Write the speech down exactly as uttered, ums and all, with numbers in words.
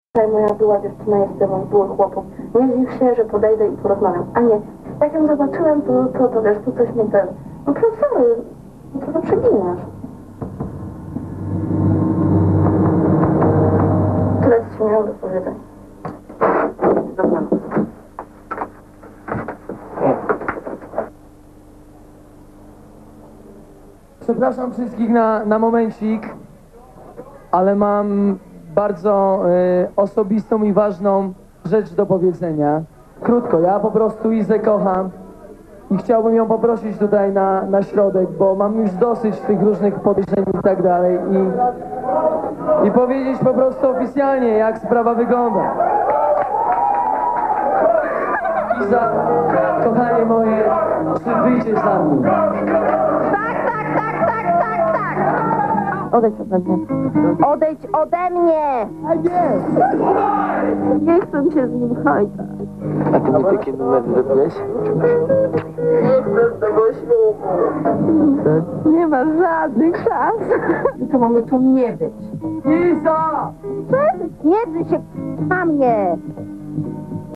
Tutaj moja była dziewczyna jest ze mną, były chłopów. Nie dziw się, że podejdę i porozmawiam. A nie, jak ją zobaczyłem, to, to, to wiesz, to coś mnie ten... No profesory, no trochę przeginasz. Tyle ci miałam do powiedzenia. Dobra. Przepraszam wszystkich na, na momencik, ale mam bardzo y, osobistą i ważną rzecz do powiedzenia. Krótko, ja po prostu Izę kocham i chciałbym ją poprosić tutaj na, na środek, bo mam już dosyć tych różnych podejrzeń i tak dalej i, i powiedzieć po prostu oficjalnie, jak sprawa wygląda. Iza, kochanie moje, czy wyjdziesz za mnie? Odejdź ode mnie. Odejdź ode mnie! A nie! Nie chcę się z nim hajtać. A ty mi taki numer zrobiłeś? Nie chcę z tego ślubu. Nie ma żadnych szans. To mamy tu nie być. Iza! Nie drzyj się na mnie!